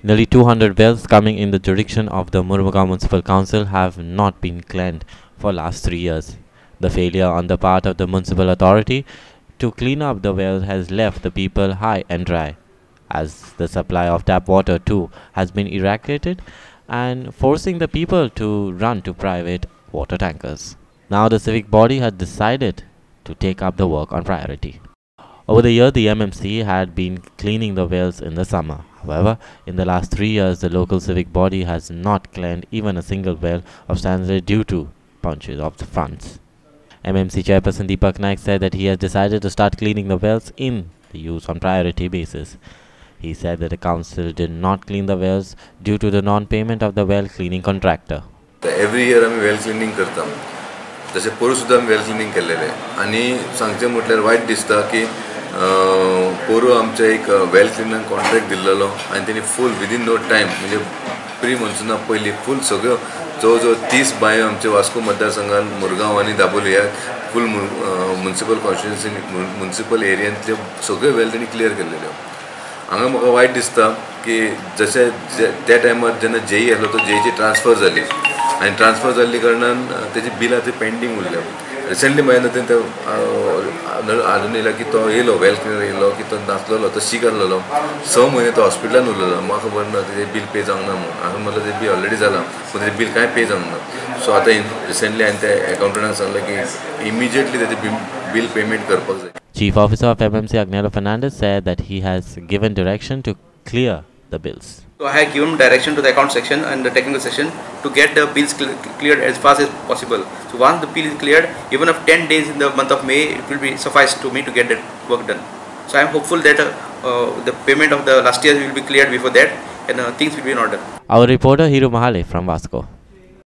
Nearly 200 wells coming in the jurisdiction of the Mormugao Municipal Council have not been cleaned for last 3 years. The failure on the part of the municipal authority to clean up the wells has left the people high and dry, as the supply of tap water too has been eradicated and forcing the people to run to private water tankers. Now the civic body has decided to take up the work on priority. Over the year, the MMC had been cleaning the wells in the summer. However, in the last 3 years, the local civic body has not cleaned even a single well of standard due to punches of the funds. MMC Chairperson Deepak Naik said that he has decided to start cleaning the wells in the use on priority basis. He said that the council did not clean the wells due to the non-payment of the well cleaning contractor. Every year आम्ही well cleaning करता. तसे पोरू सुद्धा आम्ही well cleaning केलेले आणि सांगचे म्हटल्यार white दिसता की पोरू आमचे एक well cleaning कॉन्ट्रॅक्ट दिल्लो आणि त्यांनी फुल विदिन नो टाइम म्हणजे प्री मॉन्सूना पयली फुल सगळ्यो जवळजवळ 30 बायो आमचे वास्को मतदारसंघात मुरगांव आणि दाबोली ह्या फुल म्युनिसिपल कॉन्स्टिट्युएन्सी म्युनिसिपल एरियांतले सगळे वेल त्यांनी क्लियर केलेल्यो. हांगा म्हाका वायट दिसता की जशे त्या टायमार जेन्ना जेई आसलो तो जेईची ट्रान्सफर जाली आणि ट्रान्सफर जाल्ली कारणान तेजी बिलां ती पेंडींग उरल्या. रिसेंटली मागीर तें आजून येयला की तो येयलो वेल क्लिनर येयलो की तो नासलेलो तो शीक आसलेलो 6 म्हयने तो हॉस्पिटलान उरलेलो. म्हाका खबर ना तेजें बील पे जावंक ना म्हणून. हांवें म्हणलें तेजें बील ऑलरेडी जालां पूण तेजें बील कांय पे जावंक ना. सो आतां रिसेंटली हांवें त्या अकावंटंटाक सांगलें की इमिजिएटली तेजें बील पेमेंट करपाक जाय. Chief Officer of MMC Agnello Fernandez said that he has given direction to clear the bills. So I have given direction to the account section and the technical section to get the bills cleared as fast as possible. So once the bill is cleared, even if 10 days in the month of May, it will be suffice to me to get that work done. So I am hopeful that the payment of the last year will be cleared before that and things will be in order. Our reporter Hiru Mahale from Vasco.